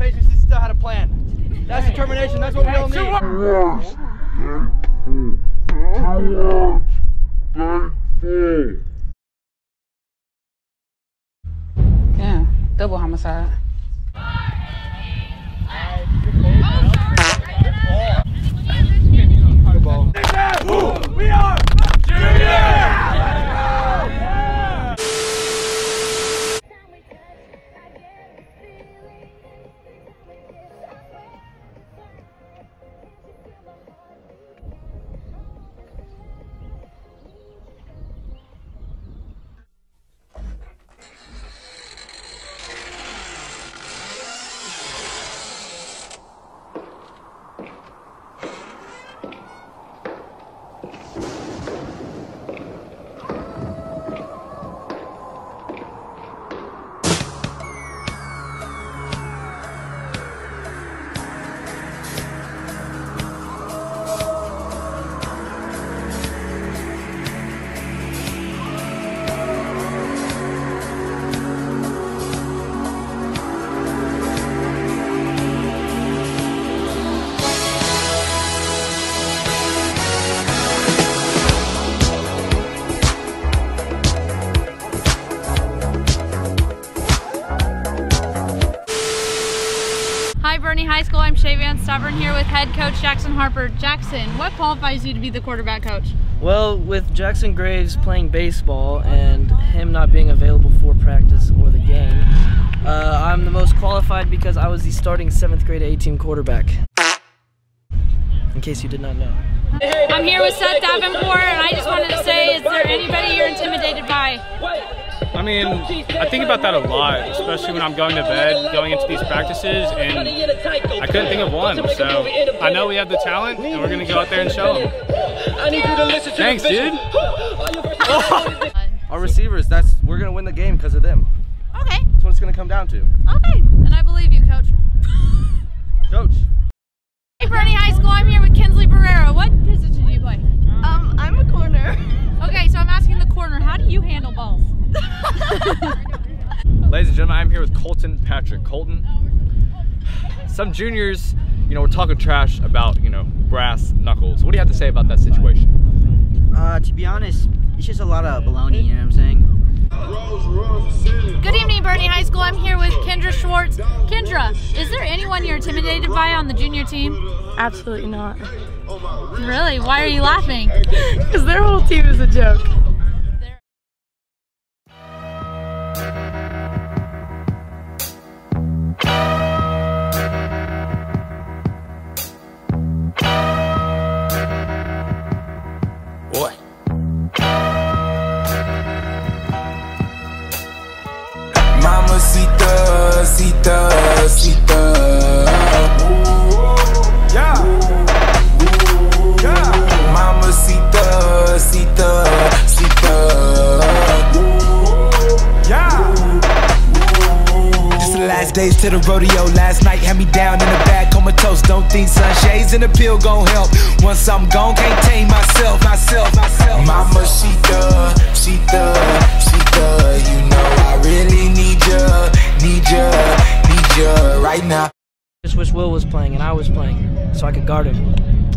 Patriots still had a plan. That's determination. That's what we all need. Yeah, double homicide. Good ball. We are Junior! Hi Boerne High School, I'm Shay Van Stavern here with head coach Jackson Harper. Jackson, what qualifies you to be the quarterback coach? Well, with Jackson Graves playing baseball and him not being available for practice or the game, I'm the most qualified because I was the starting 7th grade A-team quarterback. In case you did not know. I'm here with Seth Davenport and I just wanted to say, is there anybody you're intimidated by? I mean, I think about that a lot, especially when I'm going to bed, going into these practices, and I couldn't think of one. So I know we have the talent, and we're going to go out there and show them. Thanks, dude. Our receivers, we're going to win the game because of them. Okay. That's what it's going to come down to. Okay, and I believe you, Coach. Coach. Hey Boerne High School, I'm here with Kinsley Barrera. What position do you play? I'm a corner. Okay, so I'm asking the corner, how do you handle balls? Ladies and gentlemen, I'm here with Colton Patrick. Colton, some juniors, we're talking trash about, brass knuckles. What do you have to say about that situation? To be honest, it's just a lot of baloney, you know what I'm saying? Good evening, Boerne High School. I'm here with Kendra Schwartz. Kendra, is there anyone you're intimidated by on the junior team? Absolutely not. Really? Why are you laughing? Because their whole team is a joke. Mamacita, cita, cita. Yeah. Yeah. Mamacita, cita, cita. Yeah. This the last days to the rodeo. Last night had me down in the bag, comatose. Don't think sunshades and a pill gon' help. Once I'm gone, can't tame myself. Mamacita, cita, cita. You know I really need ya right now. Just wish Will was playing and I was playing so I could guard him.